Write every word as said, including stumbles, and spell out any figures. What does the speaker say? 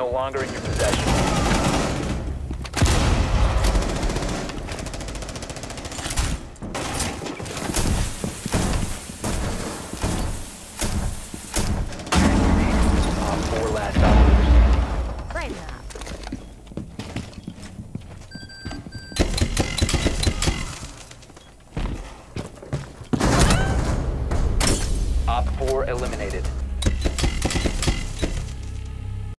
no longer in your possession. Op four last operator standing. Frame that. Op four eliminated.